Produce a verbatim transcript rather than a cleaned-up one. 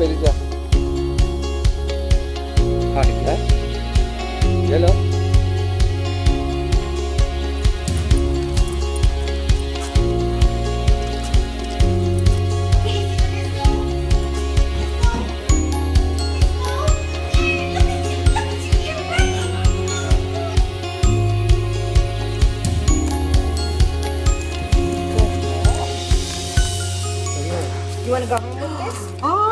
വലിച്ച ആ ഇല്ല ഇല്ലല്ലോ. You want to go home with this? Oh,